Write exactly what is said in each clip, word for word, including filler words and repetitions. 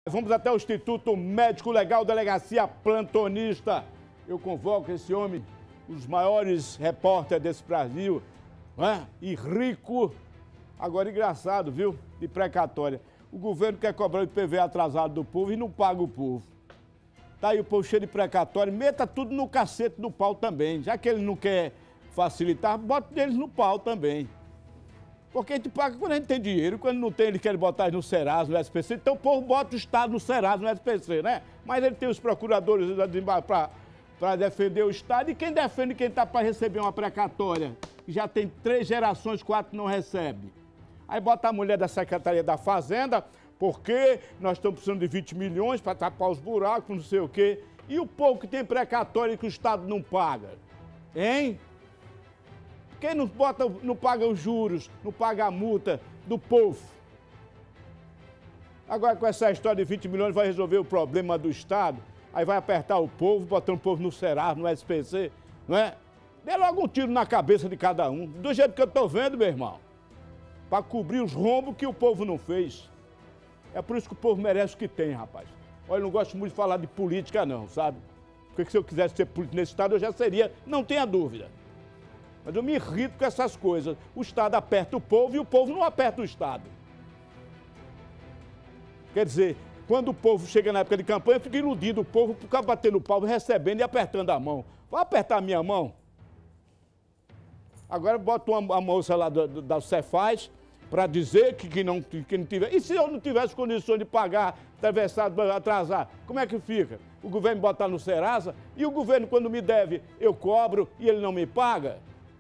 Vamos até o Instituto Médico Legal, Delegacia Plantonista. Eu convoco esse homem, os maiores repórteres desse Brasil, né? E rico, agora engraçado, viu? De precatória. O governo quer cobrar o I P V A atrasado do povo e não paga o povo. Tá aí o povo cheio de precatório, meta tudo no cacete do pau também. Já que ele não quer facilitar, bota eles no pau também. Porque a gente paga quando a gente tem dinheiro, quando não tem, ele quer botar no Serasa, no S P C, então o povo bota o Estado no Serasa, no S P C, né? Mas ele tem os procuradores para defender o Estado, e quem defende quem está para receber uma precatória, que já tem três gerações, quatro não recebe. Aí bota a mulher da Secretaria da Fazenda, porque nós estamos precisando de vinte milhões para tapar os buracos, não sei o quê. E o povo que tem precatória que o Estado não paga? Hein? Quem não, bota, não paga os juros, não paga a multa do povo? Agora, com essa história de vinte milhões, vai resolver o problema do Estado, aí vai apertar o povo, botando o povo no Serasa, no S P C, não é? Dê logo um tiro na cabeça de cada um, do jeito que eu estou vendo, meu irmão, para cobrir os rombos que o povo não fez. É por isso que o povo merece o que tem, rapaz. Olha, eu não gosto muito de falar de política, não, sabe? Porque se eu quisesse ser político nesse Estado, eu já seria, não tenha dúvida. Mas eu me irrito com essas coisas. O Estado aperta o povo e o povo não aperta o Estado. Quer dizer, quando o povo chega na época de campanha, fica iludido o povo por ficar batendo o pau, recebendo e apertando a mão. Vai apertar a minha mão? Agora bota uma, a moça lá da, da Cefaz para dizer que, que, não, que não tiver. E se eu não tivesse condições de pagar, atravessado, atrasar, como é que fica? O governo botar no Serasa e o governo, quando me deve, eu cobro e ele não me paga?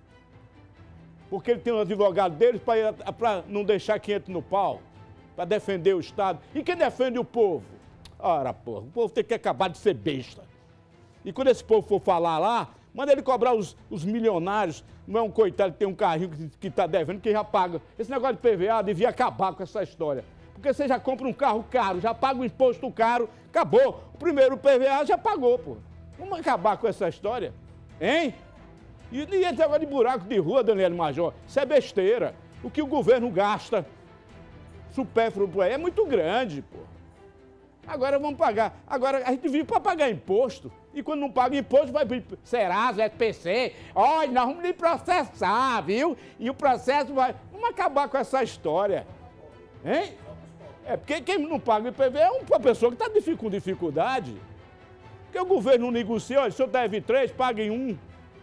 Porque ele tem um advogado deles para não deixar que entre no pau, para defender o Estado. E quem defende o povo? Ora, porra, o povo tem que acabar de ser besta. E quando esse povo for falar lá, manda ele cobrar os, os milionários. Não é um coitado que tem um carrinho que está devendo, que já paga. Esse negócio de I P V A devia acabar com essa história. Porque você já compra um carro caro, já paga o imposto caro, acabou. O primeiro I P V A já pagou, pô. Vamos acabar com essa história, hein? E, e esse negócio de buraco de rua, Daniel Major, isso é besteira. O que o governo gasta supérfluo por aí é muito grande, pô. Agora vamos pagar. Agora a gente vive para pagar imposto. E quando não paga imposto, vai para Serasa, S P C. Olha, nós vamos lhe processar, viu? E o processo vai... Vamos acabar com essa história. Hein? É porque quem não paga o I P V A é uma pessoa que está com dificuldade. Porque o governo não negocia, olha, se eu deve três, pague um.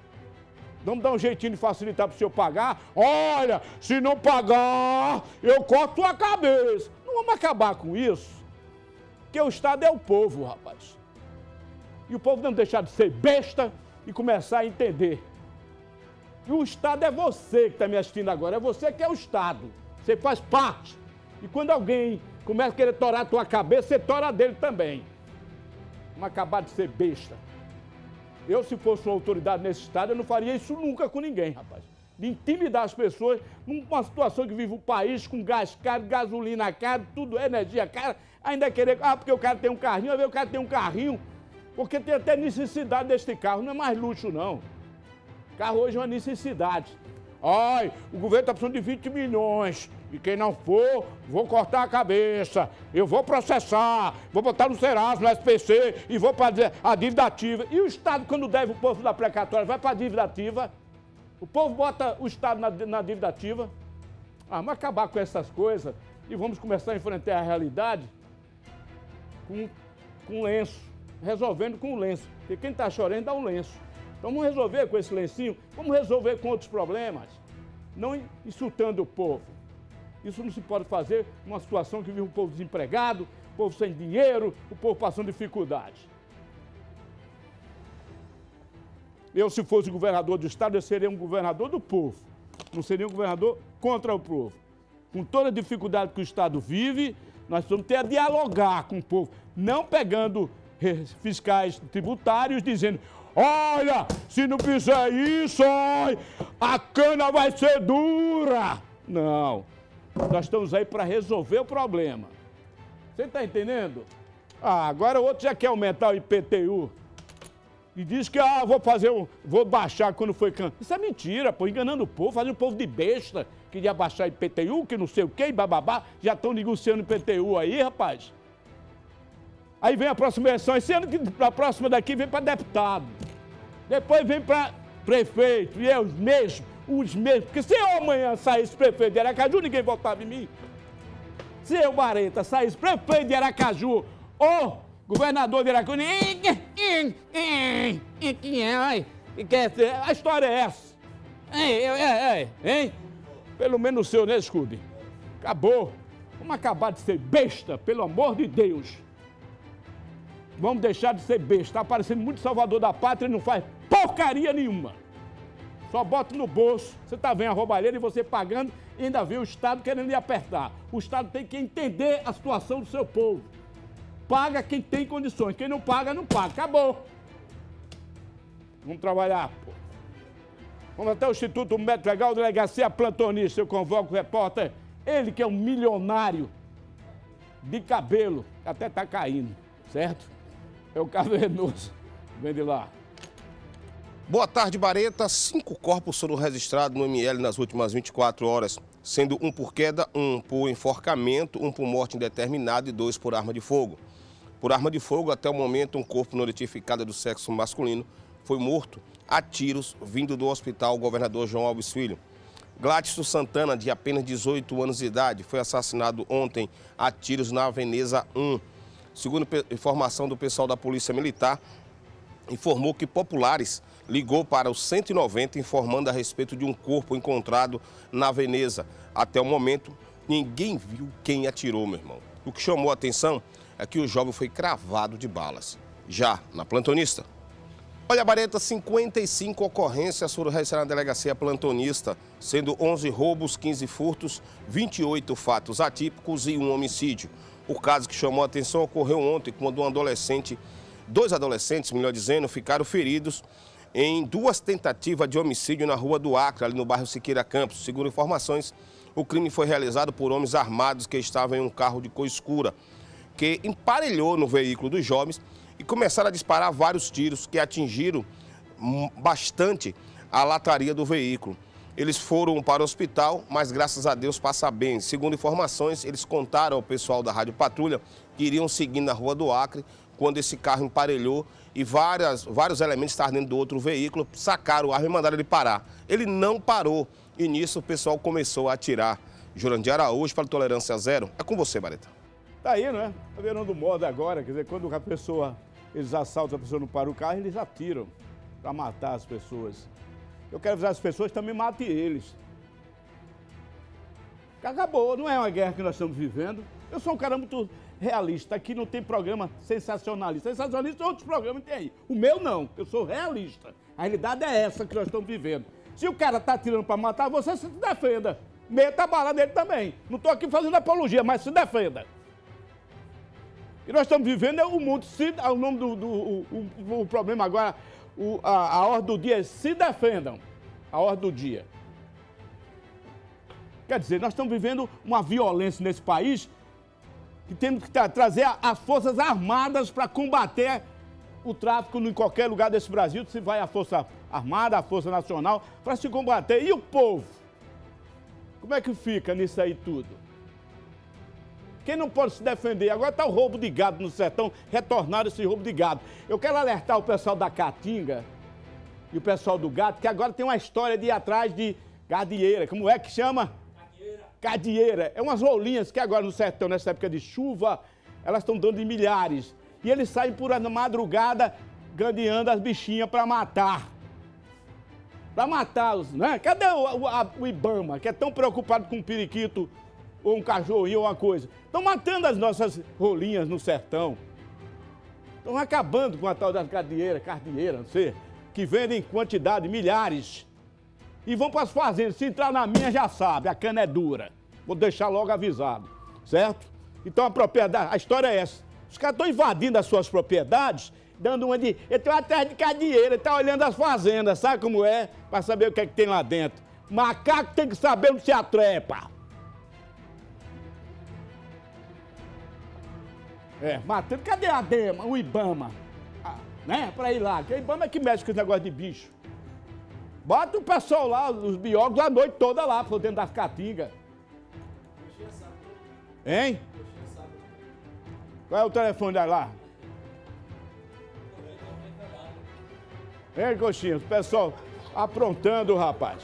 Vamos dar um jeitinho de facilitar para o senhor pagar. Olha, se não pagar, eu corto a cabeça. Não vamos acabar com isso. Porque o Estado é o povo, rapaz. E o povo não deixar de ser besta e começar a entender. E o Estado é você que está me assistindo agora. É você que é o Estado. Você faz parte. E quando alguém começa a querer torar a tua cabeça, você tora dele também. Vamos acabar de ser besta. Eu, se fosse uma autoridade nesse Estado, eu não faria isso nunca com ninguém, rapaz. De intimidar as pessoas numa situação que vive o país com gás caro, gasolina cara, tudo, energia cara, ainda querer... Ah, porque o cara tem um carrinho, vai ver o cara tem um carrinho, porque tem até necessidade deste carro, não é mais luxo, não. Carro hoje é uma necessidade. Ai, o governo está precisando de vinte milhões, e quem não for, vou cortar a cabeça, eu vou processar, vou botar no Serasa, no S P C, e vou para a dívida ativa. E o Estado, quando deve o povo da precatória, vai para a dívida ativa? O povo bota o Estado na, na dívida ativa? Ah, vamos acabar com essas coisas e vamos começar a enfrentar a realidade com, com lenço, resolvendo com o lenço. Porque quem está chorando dá um lenço. Então vamos resolver com esse lencinho, vamos resolver com outros problemas, não insultando o povo. Isso não se pode fazer numa situação que vive um povo desempregado, o povo sem dinheiro, o povo passando dificuldade. Eu, se fosse governador do Estado, eu seria um governador do povo, não seria um governador contra o povo. Com toda a dificuldade que o Estado vive, nós precisamos ter a dialogar com o povo, não pegando fiscais tributários dizendo: olha, se não fizer isso, a cana vai ser dura. Não, nós estamos aí para resolver o problema. Você está entendendo? Ah, agora o outro já quer aumentar o I P T U. E diz que, ah, vou fazer, um, vou baixar quando foi can... Isso é mentira, pô, enganando o povo, fazendo o povo de besta, que ia baixar I P T U, que não sei o quê, bababá, já estão negociando I P T U aí, rapaz. Aí vem a próxima eleição, esse ano que a próxima daqui vem para deputado. Depois vem para prefeito, e eu mesmo, os mesmos. Porque se eu amanhã saísse prefeito de Aracaju, ninguém votava em mim. Se eu, Bareta, saísse prefeito de Aracaju, ou governador de Aracaju, a história é essa. Ei, ei, ei, hein? Pelo menos o senhor, né, Scooby? Acabou. Vamos acabar de ser besta, pelo amor de Deus. Vamos deixar de ser besta. Está parecendo muito salvador da pátria e não faz porcaria nenhuma. Só bota no bolso. Você está vendo a roubalheira e você pagando e ainda vê o Estado querendo lhe apertar. O Estado tem que entender a situação do seu povo. Paga quem tem condições. Quem não paga, não paga. Acabou. Vamos trabalhar, pô. Vamos até o Instituto Médico Legal, delegacia plantonista. Eu convoco o repórter. Ele que é um milionário de cabelo. Até está caindo, certo? É o Cavernoso. Vem de lá. Boa tarde, Bareta. Cinco corpos foram registrados no M L nas últimas vinte e quatro horas, sendo um por queda, um por enforcamento, um por morte indeterminada e dois por arma de fogo. Por arma de fogo, até o momento, um corpo não identificado do sexo masculino foi morto a tiros vindo do hospital Governador João Alves Filho. Gladson Santana, de apenas dezoito anos de idade, foi assassinado ontem a tiros na Veneza um. Segundo informação do pessoal da Polícia Militar, informou que Populares ligou para o cento e noventa informando a respeito de um corpo encontrado na Veneza. Até o momento, ninguém viu quem atirou, meu irmão. O que chamou a atenção é que o jovem foi cravado de balas. Já na plantonista. Olha, Bareta, cinquenta e cinco ocorrências foram registradas na delegacia plantonista, sendo onze roubos, quinze furtos, vinte e oito fatos atípicos e um homicídio. O caso que chamou a atenção ocorreu ontem, quando um adolescente, dois adolescentes, melhor dizendo, ficaram feridos em duas tentativas de homicídio na Rua do Acre, ali no bairro Siqueira Campos. Segundo informações, o crime foi realizado por homens armados que estavam em um carro de cor escura, que emparelhou no veículo dos jovens e começaram a disparar vários tiros que atingiram bastante a lataria do veículo. Eles foram para o hospital, mas graças a Deus passa bem. Segundo informações, eles contaram ao pessoal da Rádio Patrulha que iriam seguindo na Rua do Acre, quando esse carro emparelhou e várias, vários elementos estavam dentro do outro veículo, sacaram o arma e mandaram ele parar. Ele não parou e nisso o pessoal começou a atirar. Jurandir Araújo, para Tolerância Zero. É com você, Bareta. Tá aí, não é? Tá virando moda agora, quer dizer, quando a pessoa, eles assaltam, a pessoa não para o carro, eles atiram para matar as pessoas. Eu quero avisar as pessoas, também matem eles. Acabou, não é uma guerra que nós estamos vivendo. Eu sou um cara muito realista, aqui não tem programa sensacionalista. Sensacionalista outros programas tem aí. O meu não, eu sou realista. A realidade é essa que nós estamos vivendo. Se o cara tá atirando para matar, você se defenda. Meta a bala nele também. Não estou aqui fazendo apologia, mas se defenda. E nós estamos vivendo é o mundo, se, o nome do, do o, o, o problema agora, o, a, a ordem do dia é se defendam, a ordem do dia. Quer dizer, nós estamos vivendo uma violência nesse país que temos que tra trazer as forças armadas para combater o tráfico em qualquer lugar desse Brasil, se vai a Força Armada, a Força Nacional, para se combater. E o povo? Como é que fica nisso aí tudo? Quem não pode se defender? Agora está o roubo de gado no sertão, retornaram esse roubo de gado. Eu quero alertar o pessoal da Caatinga e o pessoal do gado, que agora tem uma história de ir atrás de gadieira. Como é que chama? Gadieira. Gadieira. É umas rolinhas que agora no sertão, nessa época de chuva, elas estão dando em milhares. E eles saem por na madrugada, gandeando as bichinhas para matar. Para matá-los, né? Cadê o, o, a, o Ibama, que é tão preocupado com um periquito ou um cachorrinho ou uma coisa? Estão matando as nossas rolinhas no sertão. Estão acabando com a tal das cardieiras, cardieiras, não sei, que vendem em quantidade, milhares. E vão para as fazendas. Se entrar na minha, já sabe, a cana é dura. Vou deixar logo avisado, certo? Então a propriedade, a história é essa. Os caras estão invadindo as suas propriedades, dando uma de... Eu estou atrás de cadieira, está olhando as fazendas, sabe como é? Para saber o que é que tem lá dentro. Macaco tem que saber onde se atrepa. É, matando. Cadê a Dema, o Ibama? Ah, né? Para ir lá. Que o Ibama é que mexe com esse negócio de bicho. Bota o pessoal lá, os biólogos, a noite toda lá, por dentro das caatingas. Hein? Qual é o telefone lá? Hein, coxinha? O pessoal aprontando, rapaz.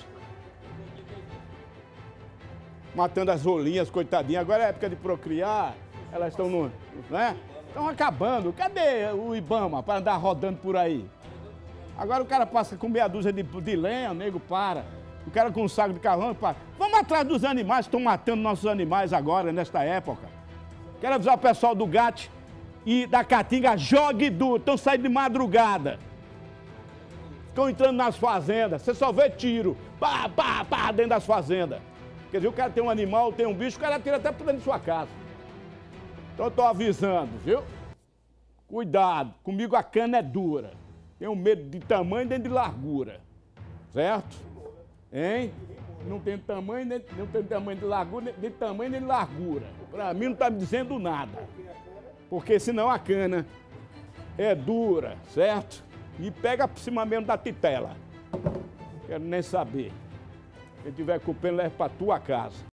Matando as rolinhas, coitadinhas. Agora é época de procriar. Elas estão no... né? Estão acabando. Cadê o Ibama para andar rodando por aí? Agora o cara passa com meia dúzia de, de lenha, o nego para. O cara com um saco de carvão para. Vamos atrás dos animais que estão matando nossos animais agora, nesta época. Quero avisar o pessoal do G A T e da Caatinga, jogue duro. Estão saindo de madrugada. Estão entrando nas fazendas. Você só vê tiro. Pá, pá, pá, dentro das fazendas. Quer dizer, o cara tem um animal, tem um bicho, o cara atira até por dentro de sua casa. Então eu tô avisando, viu? Cuidado, comigo a cana é dura. Tenho medo de tamanho nem de largura. Certo? Hein? Não tem tamanho, nem, não tem tamanho de largura, nem de tamanho nem de largura. Pra mim não tá me dizendo nada. Porque senão a cana é dura, certo? E pega por cima mesmo da titela. Quero nem saber. Quem tiver culpando, leva pra tua casa.